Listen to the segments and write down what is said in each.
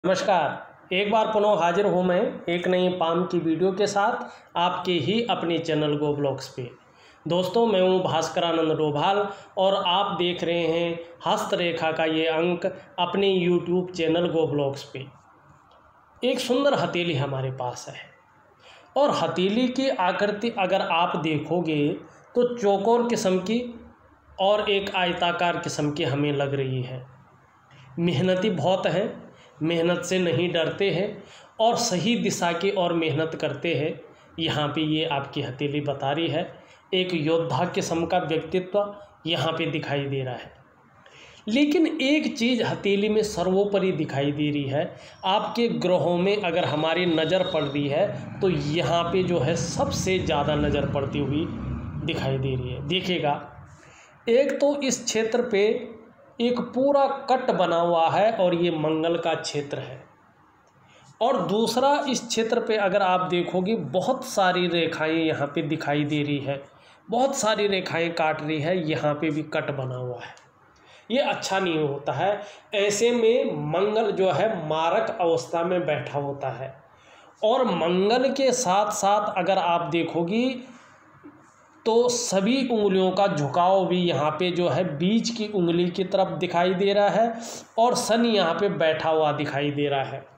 नमस्कार। एक बार पुनः हाजिर हूँ मैं एक नई पाम की वीडियो के साथ आपके ही अपने चैनल गो ब्लॉग्स पे। दोस्तों, मैं हूँ भास्करानंद डोभाल और आप देख रहे हैं हस्तरेखा का ये अंक अपने यूट्यूब चैनल गो ब्लॉग्स पे। एक सुंदर हथेली हमारे पास है और हथेली की आकृति अगर आप देखोगे तो चौकोर किस्म की और एक आयताकार किस्म की हमें लग रही है। मेहनती बहुत हैं, मेहनत से नहीं डरते हैं और सही दिशा की ओर मेहनत करते हैं। यहाँ पे ये आपकी हथेली बता रही है। एक योद्धा किस्म का व्यक्तित्व यहाँ पे दिखाई दे रहा है। लेकिन एक चीज़ हथेली में सर्वोपरि दिखाई दे रही है। आपके ग्रहों में अगर हमारी नज़र पड़ रही है तो यहाँ पे जो है सबसे ज़्यादा नज़र पड़ती हुई दिखाई दे रही है। देखिएगा, एक तो इस क्षेत्र पे एक पूरा कट बना हुआ है और ये मंगल का क्षेत्र है। और दूसरा, इस क्षेत्र पे अगर आप देखोगे बहुत सारी रेखाएं यहाँ पे दिखाई दे रही है, बहुत सारी रेखाएं काट रही है। यहाँ पे भी कट बना हुआ है। ये अच्छा नहीं होता है। ऐसे में मंगल जो है मारक अवस्था में बैठा होता है। और मंगल के साथ साथ अगर आप देखोगी तो सभी उंगलियों का झुकाव भी यहाँ पे जो है बीच की उंगली की तरफ दिखाई दे रहा है और शनि यहाँ पे बैठा हुआ दिखाई दे रहा है।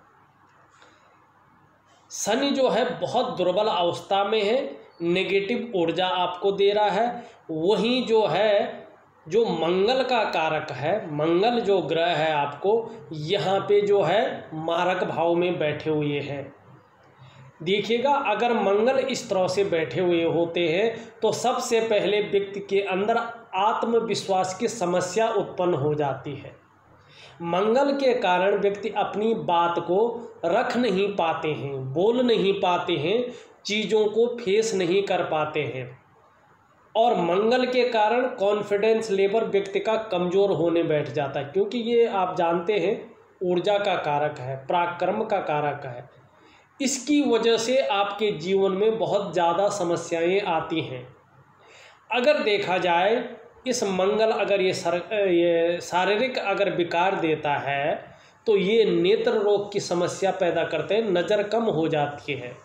शनि जो है बहुत दुर्बल अवस्था में है, नेगेटिव ऊर्जा आपको दे रहा है। वहीं जो है जो मंगल का कारक है, मंगल जो ग्रह है आपको यहाँ पे जो है मारक भाव में बैठे हुए हैं। देखिएगा, अगर मंगल इस तरह से बैठे हुए होते हैं तो सबसे पहले व्यक्ति के अंदर आत्मविश्वास की समस्या उत्पन्न हो जाती है। मंगल के कारण व्यक्ति अपनी बात को रख नहीं पाते हैं, बोल नहीं पाते हैं, चीज़ों को फेस नहीं कर पाते हैं। और मंगल के कारण कॉन्फिडेंस लेवल व्यक्ति का कमज़ोर होने बैठ जाता है, क्योंकि ये आप जानते हैं ऊर्जा का कारक है, पराक्रम का कारक है। इसकी वजह से आपके जीवन में बहुत ज़्यादा समस्याएं आती हैं। अगर देखा जाए, इस मंगल अगर ये शारीरिक अगर विकार देता है तो ये नेत्र रोग की समस्या पैदा करते हैं, नज़र कम हो जाती है,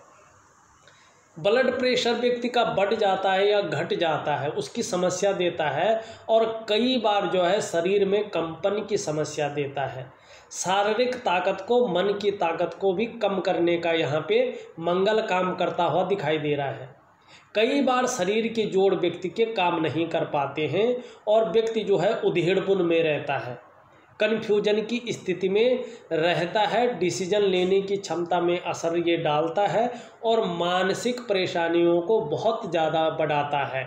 ब्लड प्रेशर व्यक्ति का बढ़ जाता है या घट जाता है, उसकी समस्या देता है। और कई बार जो है शरीर में कंपन की समस्या देता है। शारीरिक ताकत को, मन की ताकत को भी कम करने का यहाँ पे मंगल काम करता हुआ दिखाई दे रहा है। कई बार शरीर के जोड़ व्यक्ति के काम नहीं कर पाते हैं और व्यक्ति जो है उधेड़पुन में रहता है, कन्फ्यूजन की स्थिति में रहता है, डिसीजन लेने की क्षमता में असर ये डालता है और मानसिक परेशानियों को बहुत ज़्यादा बढ़ाता है।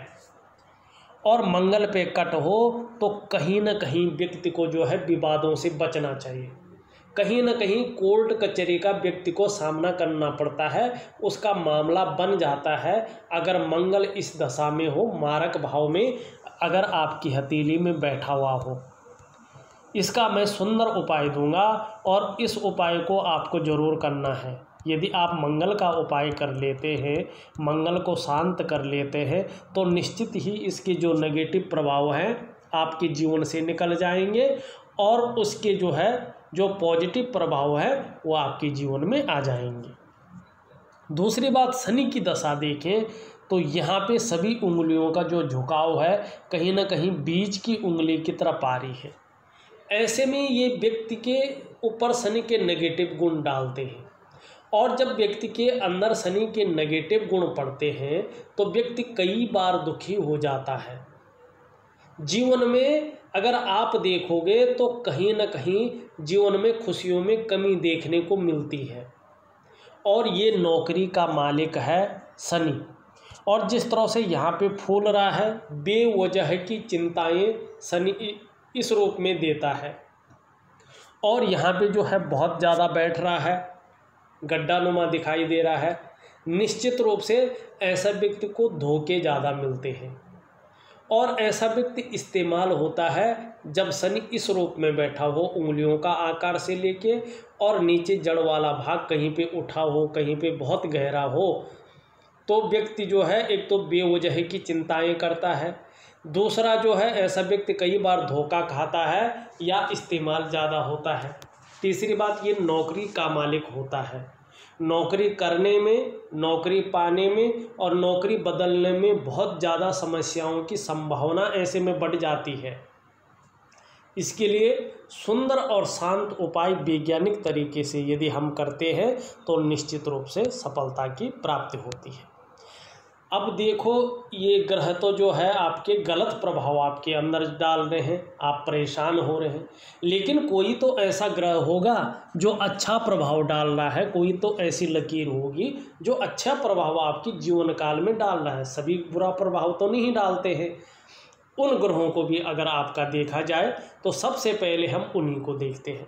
और मंगल पे कट हो तो कहीं ना कहीं व्यक्ति को जो है विवादों से बचना चाहिए। कहीं ना कहीं कोर्ट कचहरी का व्यक्ति को सामना करना पड़ता है, उसका मामला बन जाता है अगर मंगल इस दशा में हो, मारक भाव में अगर आपकी हथेली में बैठा हुआ हो। इसका मैं सुंदर उपाय दूंगा और इस उपाय को आपको ज़रूर करना है। यदि आप मंगल का उपाय कर लेते हैं, मंगल को शांत कर लेते हैं तो निश्चित ही इसके जो नेगेटिव प्रभाव हैं आपके जीवन से निकल जाएंगे और उसके जो पॉजिटिव प्रभाव है वो आपके जीवन में आ जाएंगे। दूसरी बात, शनि की दशा देखें तो यहाँ पे सभी उंगलियों का जो झुकाव है कहीं ना कहीं बीच की उंगली की तरफ आ रही है। ऐसे में ये व्यक्ति के ऊपर शनि के नेगेटिव गुण डालते हैं और जब व्यक्ति के अंदर शनि के नेगेटिव गुण पड़ते हैं तो व्यक्ति कई बार दुखी हो जाता है। जीवन में अगर आप देखोगे तो कहीं ना कहीं जीवन में खुशियों में कमी देखने को मिलती है। और ये नौकरी का मालिक है शनि, और जिस तरह से यहाँ पे फूल रहा है, बेवजह की चिंताएं शनि इस रूप में देता है। और यहाँ पे जो है बहुत ज़्यादा बैठ रहा है, गड्ढानुमा दिखाई दे रहा है। निश्चित रूप से ऐसा व्यक्ति को धोखे ज़्यादा मिलते हैं और ऐसा व्यक्ति इस्तेमाल होता है जब शनि इस रूप में बैठा हो, उंगलियों का आकार से लेके और नीचे जड़ वाला भाग कहीं पे उठा हो, कहीं पे बहुत गहरा हो, तो व्यक्ति जो है एक तो बेवजह की चिंताएं करता है, दूसरा जो है ऐसा व्यक्ति कई बार धोखा खाता है या इस्तेमाल ज़्यादा होता है। तीसरी बात, ये नौकरी का मालिक होता है। नौकरी करने में, नौकरी पाने में और नौकरी बदलने में बहुत ज़्यादा समस्याओं की संभावना ऐसे में बढ़ जाती है। इसके लिए सुंदर और शांत उपाय वैज्ञानिक तरीके से यदि हम करते हैं तो निश्चित रूप से सफलता की प्राप्ति होती है। अब देखो, ये ग्रह तो जो है आपके गलत प्रभाव आपके अंदर डाल रहे हैं, आप परेशान हो रहे हैं, लेकिन कोई तो ऐसा ग्रह होगा जो अच्छा प्रभाव डाल रहा है, कोई तो ऐसी लकीर होगी जो अच्छा प्रभाव आपकी जीवन काल में डाल रहा है। सभी बुरा प्रभाव तो नहीं डालते हैं। उन ग्रहों को भी अगर आपका देखा जाए तो सबसे पहले हम उन्हीं को देखते हैं।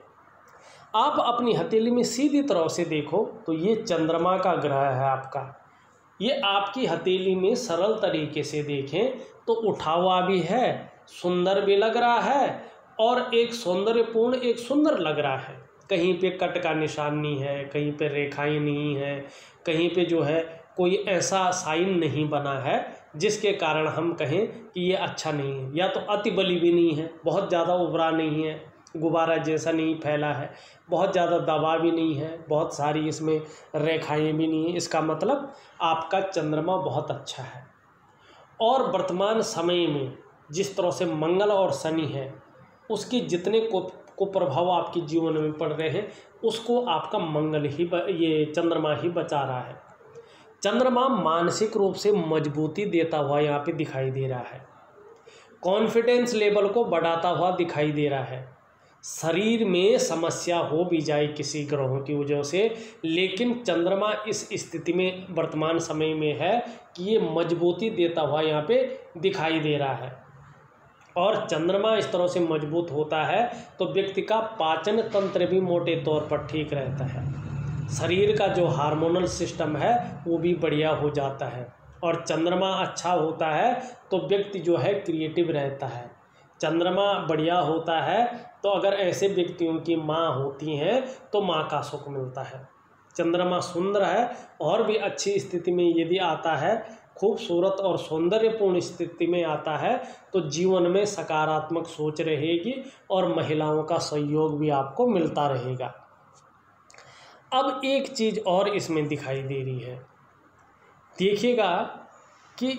आप अपनी हथेली में सीधी तरह से देखो तो ये चंद्रमा का ग्रह है आपका। ये आपकी हथेली में सरल तरीके से देखें तो उठा हुआ भी है, सुंदर भी लग रहा है और एक सौंदर्यपूर्ण, एक सुंदर लग रहा है। कहीं पे कट का निशान नहीं है, कहीं पे रेखाएं नहीं है, कहीं पे जो है कोई ऐसा साइन नहीं बना है जिसके कारण हम कहें कि ये अच्छा नहीं है। या तो अति बली भी नहीं है, बहुत ज़्यादा उभरा नहीं है, गुब्बारा जैसा नहीं फैला है, बहुत ज़्यादा दबा भी नहीं है, बहुत सारी इसमें रेखाएं भी नहीं है। इसका मतलब आपका चंद्रमा बहुत अच्छा है। और वर्तमान समय में जिस तरह से मंगल और शनि है, उसके जितने को प्रभाव आपके जीवन में पड़ रहे हैं उसको आपका मंगल ही ये चंद्रमा ही बचा रहा है। चंद्रमा मानसिक रूप से मजबूती देता हुआ यहाँ पे दिखाई दे रहा है, कॉन्फिडेंस लेवल को बढ़ाता हुआ दिखाई दे रहा है। शरीर में समस्या हो भी जाए किसी ग्रहों की वजह से, लेकिन चंद्रमा इस स्थिति में वर्तमान समय में है कि ये मजबूती देता हुआ यहाँ पे दिखाई दे रहा है। और चंद्रमा इस तरह से मजबूत होता है तो व्यक्ति का पाचन तंत्र भी मोटे तौर पर ठीक रहता है, शरीर का जो हार्मोनल सिस्टम है वो भी बढ़िया हो जाता है। और चंद्रमा अच्छा होता है तो व्यक्ति जो है क्रिएटिव रहता है। चंद्रमा बढ़िया होता है तो अगर ऐसे व्यक्तियों की माँ होती हैं तो माँ का सुख मिलता है। चंद्रमा सुंदर है और भी अच्छी स्थिति में यदि आता है, खूबसूरत और सौंदर्यपूर्ण स्थिति में आता है तो जीवन में सकारात्मक सोच रहेगी और महिलाओं का सहयोग भी आपको मिलता रहेगा। अब एक चीज़ और इसमें दिखाई दे रही है, देखिएगा कि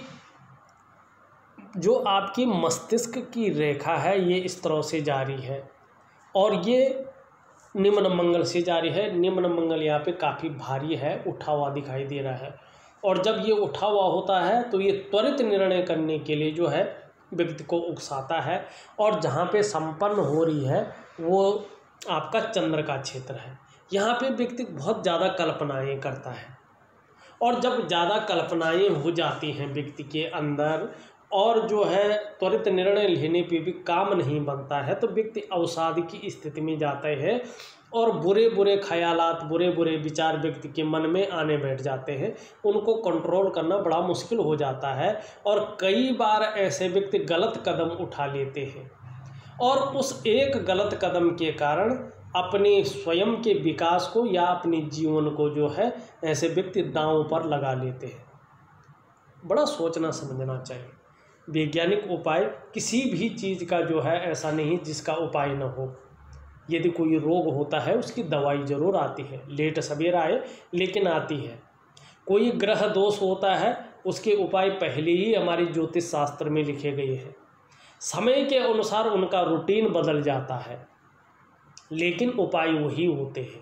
जो आपकी मस्तिष्क की रेखा है ये इस तरह से जारी है और ये निम्न मंगल से जारी है। निम्न मंगल यहाँ पे काफ़ी भारी है, उठा हुआ दिखाई दे रहा है। और जब ये उठा हुआ होता है तो ये त्वरित निर्णय करने के लिए जो है व्यक्ति को उकसाता है। और जहाँ पे संपन्न हो रही है वो आपका चंद्र का क्षेत्र है। यहाँ पे व्यक्ति बहुत ज़्यादा कल्पनाएँ करता है और जब ज़्यादा कल्पनाएँ हो जाती हैं व्यक्ति के अंदर और जो है त्वरित निर्णय लेने पे भी काम नहीं बनता है तो व्यक्ति अवसाद की स्थिति में जाते हैं और बुरे बुरे ख्यालात, बुरे बुरे विचार व्यक्ति के मन में आने बैठ जाते हैं। उनको कंट्रोल करना बड़ा मुश्किल हो जाता है और कई बार ऐसे व्यक्ति गलत कदम उठा लेते हैं और उस एक गलत कदम के कारण अपने स्वयं के विकास को या अपने जीवन को जो है ऐसे व्यक्ति दांव पर लगा लेते हैं। बड़ा सोचना समझना चाहिए। वैज्ञानिक उपाय किसी भी चीज़ का जो है ऐसा नहीं जिसका उपाय न हो। यदि कोई रोग होता है उसकी दवाई ज़रूर आती है, लेट सवेर आए लेकिन आती है। कोई ग्रह दोष होता है उसके उपाय पहले ही हमारे ज्योतिष शास्त्र में लिखे गए हैं। समय के अनुसार उनका रूटीन बदल जाता है लेकिन उपाय वही होते हैं।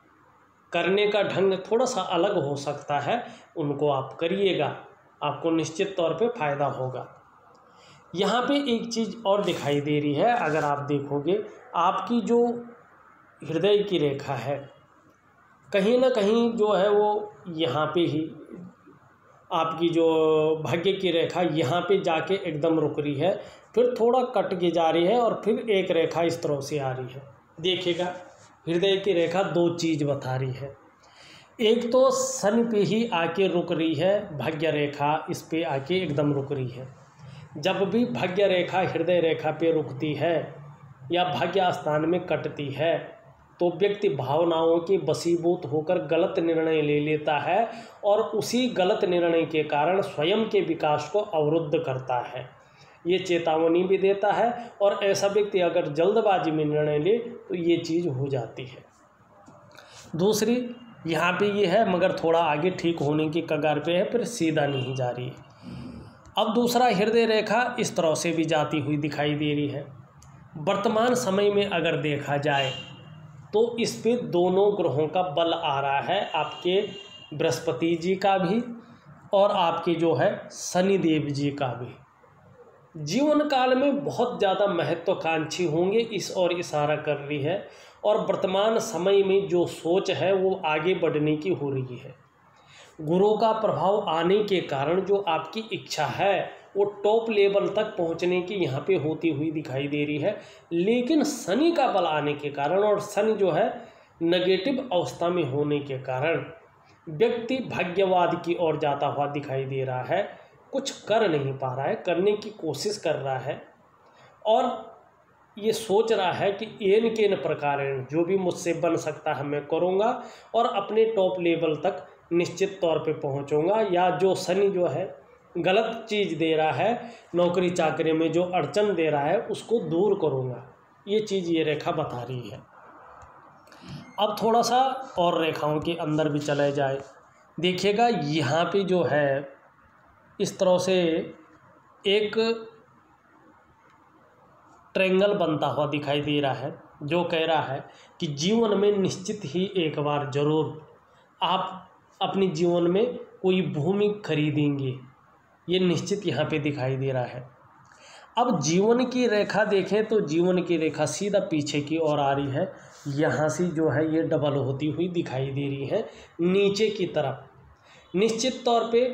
करने का ढंग थोड़ा सा अलग हो सकता है, उनको आप करिएगा, आपको निश्चित तौर पे फ़ायदा होगा। यहाँ पे एक चीज़ और दिखाई दे रही है, अगर आप देखोगे आपकी जो हृदय की रेखा है कहीं ना कहीं जो है वो यहाँ पे ही आपकी जो भाग्य की रेखा यहाँ पे जाके एकदम रुक रही है, फिर थोड़ा कट के जा रही है और फिर एक रेखा इस तरह से आ रही है। देखिएगा हृदय की रेखा दो चीज़ बता रही है, एक तो शनि पे ही आके रुक रही है, भाग्य रेखा इस पे आके एकदम रुक रही है। जब भी भाग्य रेखा हृदय रेखा पे रुकती है या भाग्य स्थान में कटती है तो व्यक्ति भावनाओं के वशीभूत होकर गलत निर्णय ले लेता है और उसी गलत निर्णय के कारण स्वयं के विकास को अवरुद्ध करता है। ये चेतावनी भी देता है और ऐसा व्यक्ति अगर जल्दबाजी में निर्णय ले तो ये चीज़ हो जाती है। दूसरी यहाँ पे ये है मगर थोड़ा आगे ठीक होने की कगार पे है, फिर सीधा नहीं जा रही है। अब दूसरा हृदय रेखा इस तरह से भी जाती हुई दिखाई दे रही है। वर्तमान समय में अगर देखा जाए तो इस पे दोनों ग्रहों का बल आ रहा है, आपके बृहस्पति जी का भी और आपके जो है शनिदेव जी का भी। जीवन काल में बहुत ज़्यादा महत्वाकांक्षी होंगे, इस ओर इशारा कर रही है। और वर्तमान समय में जो सोच है वो आगे बढ़ने की हो रही है। गुरु का प्रभाव आने के कारण जो आपकी इच्छा है वो टॉप लेवल तक पहुंचने की यहाँ पे होती हुई दिखाई दे रही है। लेकिन शनि का बल आने के कारण और शनि जो है नेगेटिव अवस्था में होने के कारण व्यक्ति भाग्यवाद की ओर जाता हुआ दिखाई दे रहा है। कुछ कर नहीं पा रहा है, करने की कोशिश कर रहा है और ये सोच रहा है कि एन के न प्रकार जो भी मुझसे बन सकता है मैं करूँगा और अपने टॉप लेवल तक निश्चित तौर पे पहुँचूँगा। या जो शनि जो है गलत चीज़ दे रहा है, नौकरी चाकरी में जो अड़चन दे रहा है उसको दूर करूँगा, ये चीज़ ये रेखा बता रही है। अब थोड़ा सा और रेखाओं के अंदर भी चले जाए, देखिएगा यहाँ पे जो है इस तरह से एक ट्रायंगल बनता हुआ दिखाई दे रहा है, जो कह रहा है कि जीवन में निश्चित ही एक बार ज़रूर आप अपनी जीवन में कोई भूमि खरीदेंगे, ये निश्चित यहाँ पे दिखाई दे रहा है। अब जीवन की रेखा देखें तो जीवन की रेखा सीधा पीछे की ओर आ रही है, यहाँ से जो है ये डबल होती हुई दिखाई दे रही है नीचे की तरफ। निश्चित तौर पे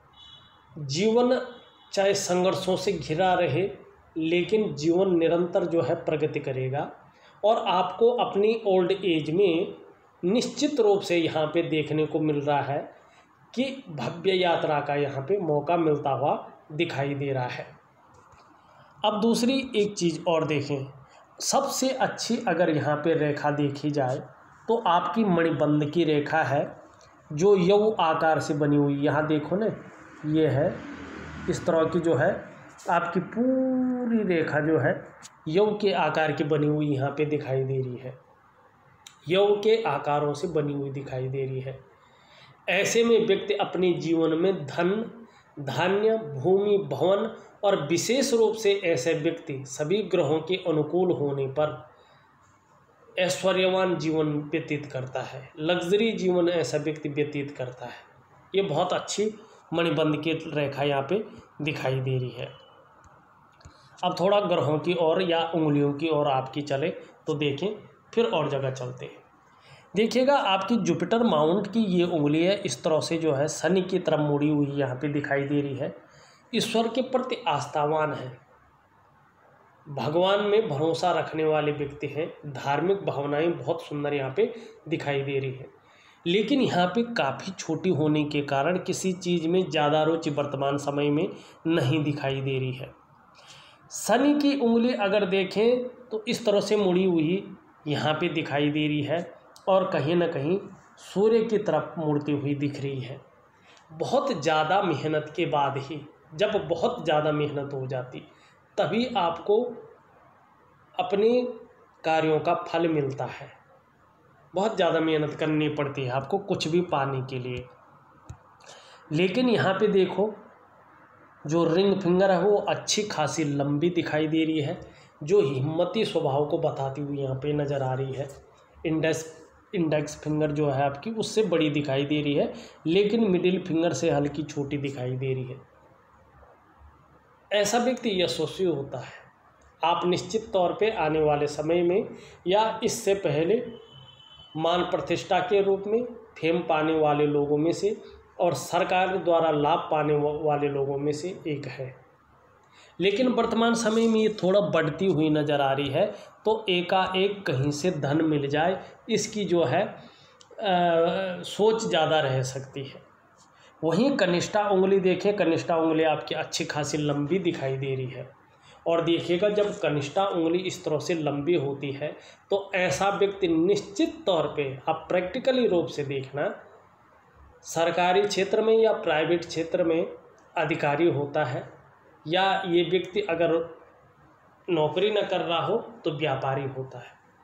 जीवन चाहे संघर्षों से घिरा रहे लेकिन जीवन निरंतर जो है प्रगति करेगा और आपको अपनी ओल्ड एज में निश्चित रूप से यहाँ पे देखने को मिल रहा है कि भव्य यात्रा का यहाँ पे मौका मिलता हुआ दिखाई दे रहा है। अब दूसरी एक चीज़ और देखें, सबसे अच्छी अगर यहाँ पे रेखा देखी जाए तो आपकी मणिबंध की रेखा है जो यव आकार से बनी हुई, यहाँ देखो ना ये है इस तरह की जो है आपकी पूरी रेखा जो है यव के आकार की बनी हुई यहाँ पे दिखाई दे रही है, यव के आकारों से बनी हुई दिखाई दे रही है। ऐसे में व्यक्ति अपने जीवन में धन, धान्य, भूमि, भवन और विशेष रूप से ऐसे व्यक्ति सभी ग्रहों के अनुकूल होने पर ऐश्वर्यवान जीवन व्यतीत करता है, लग्जरी जीवन ऐसा व्यक्ति व्यतीत करता है। ये बहुत अच्छी मणिबंध की रेखा यहाँ पे दिखाई दे रही है। अब थोड़ा ग्रहों की ओर या उंगलियों की ओर आपकी चले तो देखें, फिर और जगह चलते हैं। देखिएगा आपकी जुपिटर माउंट की ये उंगली है इस तरह से जो है शनि की तरफ मुड़ी हुई यहाँ पे दिखाई दे रही है। ईश्वर के प्रति आस्थावान है, भगवान में भरोसा रखने वाले व्यक्ति हैं, धार्मिक भावनाएं बहुत सुंदर यहाँ पे दिखाई दे रही है। लेकिन यहाँ पे काफ़ी छोटी होने के कारण किसी चीज़ में ज़्यादा रुचि वर्तमान समय में नहीं दिखाई दे रही है। शनि की उंगली अगर देखें तो इस तरह से मुड़ी हुई यहाँ पे दिखाई दे रही है और कहीं ना कहीं सूर्य की तरफ मुड़ती हुई दिख रही है। बहुत ज़्यादा मेहनत के बाद ही, जब बहुत ज़्यादा मेहनत हो जाती तभी आपको अपने कार्यों का फल मिलता है। बहुत ज़्यादा मेहनत करनी पड़ती है आपको कुछ भी पाने के लिए। लेकिन यहाँ पे देखो जो रिंग फिंगर है वो अच्छी खासी लंबी दिखाई दे रही है, जो हिम्मती स्वभाव को बताती हुई यहाँ पे नज़र आ रही है। इंडेक्स फिंगर जो है आपकी उससे बड़ी दिखाई दे रही है, लेकिन मिडिल फिंगर से हल्की छोटी दिखाई दे रही है। ऐसा व्यक्ति यशस्वी होता है। आप निश्चित तौर पे आने वाले समय में या इससे पहले मान प्रतिष्ठा के रूप में फेम पाने वाले लोगों में से और सरकार द्वारा लाभ पाने वाले लोगों में से एक है। लेकिन वर्तमान समय में ये थोड़ा बढ़ती हुई नज़र आ रही है, तो एकाएक कहीं से धन मिल जाए इसकी जो है सोच ज़्यादा रह सकती है। वहीं कनिष्ठा उंगली देखें, कनिष्ठा उंगली आपकी अच्छी खासी लंबी दिखाई दे रही है। और देखिएगा जब कनिष्ठा उंगली इस तरह से लंबी होती है तो ऐसा व्यक्ति निश्चित तौर पे, आप प्रैक्टिकली रूप से देखना, सरकारी क्षेत्र में या प्राइवेट क्षेत्र में अधिकारी होता है, या ये व्यक्ति अगर नौकरी न कर रहा हो तो व्यापारी होता है।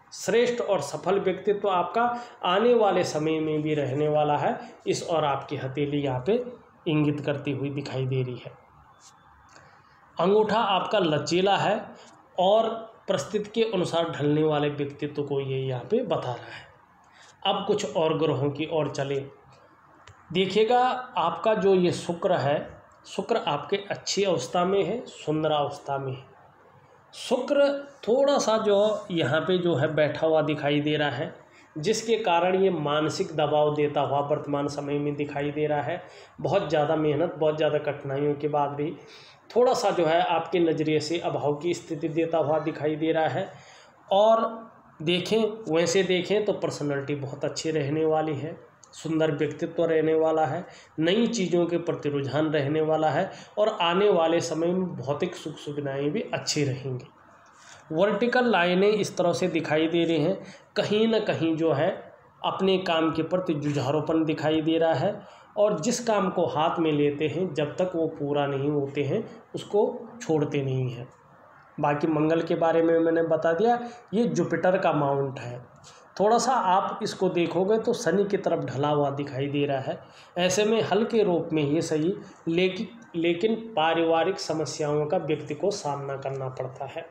श्रेष्ठ और सफल व्यक्तित्व आपका आने वाले समय में भी रहने वाला है, इस और आपकी हथेली यहाँ पे इंगित करती हुई दिखाई दे रही है। अंगूठा आपका लचीला है और परिस्थिति के अनुसार ढलने वाले व्यक्तित्व को ये यहाँ पे बता रहा है। अब कुछ और ग्रहों की ओर चले। देखिएगा आपका जो ये शुक्र है, शुक्र आपके अच्छी अवस्था में है, सुंदर अवस्था में है। शुक्र थोड़ा सा जो यहाँ पे जो है बैठा हुआ दिखाई दे रहा है, जिसके कारण ये मानसिक दबाव देता हुआ वर्तमान समय में दिखाई दे रहा है। बहुत ज़्यादा मेहनत, बहुत ज़्यादा कठिनाइयों के बाद भी थोड़ा सा जो है आपके नज़रिए से अभाव की स्थिति देता हुआ दिखाई दे रहा है। और देखें, वैसे देखें तो पर्सनैलिटी बहुत अच्छी रहने वाली है, सुंदर व्यक्तित्व रहने वाला है, नई चीज़ों के प्रति रुझान रहने वाला है और आने वाले समय में भौतिक सुख सुविधाएँ भी अच्छी रहेंगी। वर्टिकल लाइनें इस तरह से दिखाई दे रही हैं, कहीं ना कहीं जो है अपने काम के प्रति जुझारूपन दिखाई दे रहा है और जिस काम को हाथ में लेते हैं जब तक वो पूरा नहीं होते हैं उसको छोड़ते नहीं हैं। बाकी मंगल के बारे में मैंने बता दिया, ये जुपिटर का माउंट है। थोड़ा सा आप इसको देखोगे तो शनि की तरफ ढला हुआ दिखाई दे रहा है। ऐसे में हल्के रूप में ये सही, लेकिन पारिवारिक समस्याओं का व्यक्ति को सामना करना पड़ता है।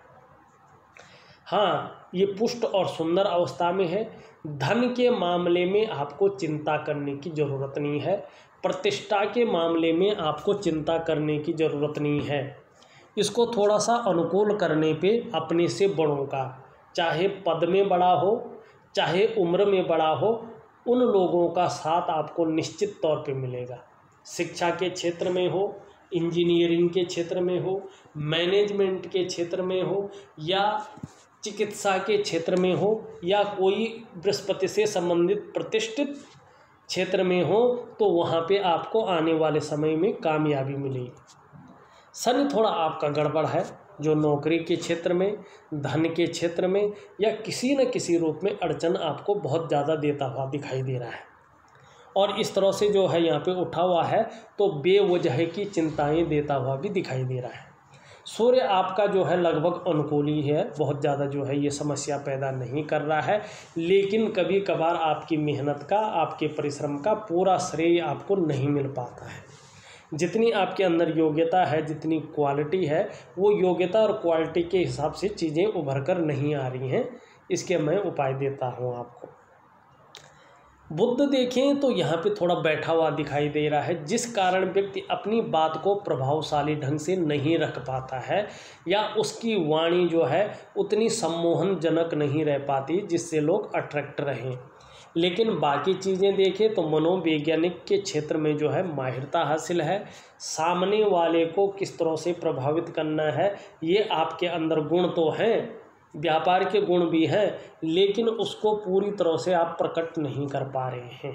हाँ, ये पुष्ट और सुंदर अवस्था में है। धन के मामले में आपको चिंता करने की ज़रूरत नहीं है, प्रतिष्ठा के मामले में आपको चिंता करने की ज़रूरत नहीं है। इसको थोड़ा सा अनुकूल करने पे अपने से बड़ों का, चाहे पद में बड़ा हो चाहे उम्र में बड़ा हो, उन लोगों का साथ आपको निश्चित तौर पे मिलेगा। शिक्षा के क्षेत्र में हो, इंजीनियरिंग के क्षेत्र में हो, मैनेजमेंट के क्षेत्र में हो या चिकित्सा के क्षेत्र में हो या कोई बृहस्पति से संबंधित प्रतिष्ठित क्षेत्र में हो, तो वहाँ पे आपको आने वाले समय में कामयाबी मिलेगी। शनि थोड़ा आपका गड़बड़ है, जो नौकरी के क्षेत्र में, धन के क्षेत्र में या किसी न किसी रूप में अड़चन आपको बहुत ज़्यादा देता हुआ दिखाई दे रहा है। और इस तरह से जो है यहाँ पे उठा हुआ है तो बेवजह की चिंताएं देता हुआ भी दिखाई दे रहा है। सूर्य आपका जो है लगभग अनुकूल ही है, बहुत ज़्यादा जो है ये समस्या पैदा नहीं कर रहा है, लेकिन कभी कभार आपकी मेहनत का, आपके परिश्रम का पूरा श्रेय आपको नहीं मिल पाता है। जितनी आपके अंदर योग्यता है, जितनी क्वालिटी है, वो योग्यता और क्वालिटी के हिसाब से चीज़ें उभर कर नहीं आ रही हैं। इसके मैं उपाय देता हूँ आपको। बुध देखें तो यहाँ पे थोड़ा बैठा हुआ दिखाई दे रहा है, जिस कारण व्यक्ति अपनी बात को प्रभावशाली ढंग से नहीं रख पाता है या उसकी वाणी जो है उतनी सम्मोहनजनक नहीं रह पाती जिससे लोग अट्रैक्ट रहें। लेकिन बाकी चीज़ें देखें तो मनोवैज्ञानिक के क्षेत्र में जो है माहिरता हासिल है। सामने वाले को किस तरह से प्रभावित करना है, ये आपके अंदर गुण तो हैं, व्यापार के गुण भी हैं, लेकिन उसको पूरी तरह से आप प्रकट नहीं कर पा रहे हैं।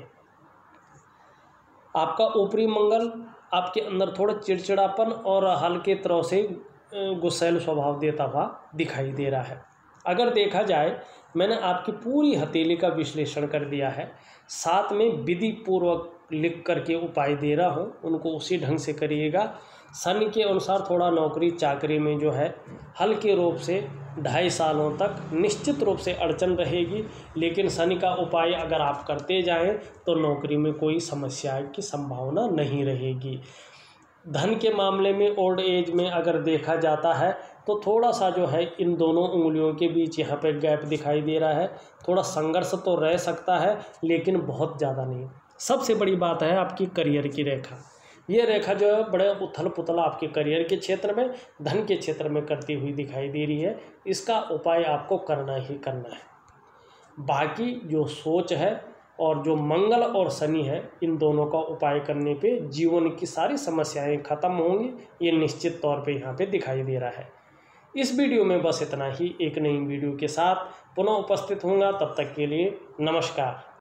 आपका ऊपरी मंगल आपके अंदर थोड़ा चिड़चिड़ापन और हल्के तरह से गुस्सैल स्वभाव देता हुआ दिखाई दे रहा है। अगर देखा जाए, मैंने आपकी पूरी हथेली का विश्लेषण कर दिया है, साथ में विधि पूर्वक लिख करके उपाय दे रहा हूँ, उनको उसी ढंग से करिएगा। शनि के अनुसार थोड़ा नौकरी चाकरी में जो है हल्के रूप से 2.5 सालों तक निश्चित रूप से अड़चन रहेगी, लेकिन शनि का उपाय अगर आप करते जाएं तो नौकरी में कोई समस्या की संभावना नहीं रहेगी। धन के मामले में ओल्ड एज में अगर देखा जाता है तो थोड़ा सा जो है इन दोनों उंगलियों के बीच यहाँ पे गैप दिखाई दे रहा है। थोड़ा संघर्ष तो रह सकता है, लेकिन बहुत ज़्यादा नहीं। सबसे बड़ी बात है आपकी करियर की रेखा। ये रेखा जो है बड़े उथल पुथल आपके करियर के क्षेत्र में, धन के क्षेत्र में करती हुई दिखाई दे रही है। इसका उपाय आपको करना ही करना है। बाकी जो सोच है और जो मंगल और शनि है, इन दोनों का उपाय करने पे जीवन की सारी समस्याएं खत्म होंगी, ये निश्चित तौर पे यहाँ पे दिखाई दे रहा है। इस वीडियो में बस इतना ही। एक नई वीडियो के साथ पुनः उपस्थित होऊंगा, तब तक के लिए नमस्कार।